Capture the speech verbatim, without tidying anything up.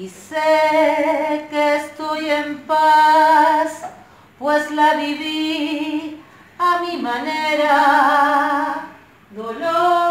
y sé que estoy en paz, pues la viví a mi manera. Dolor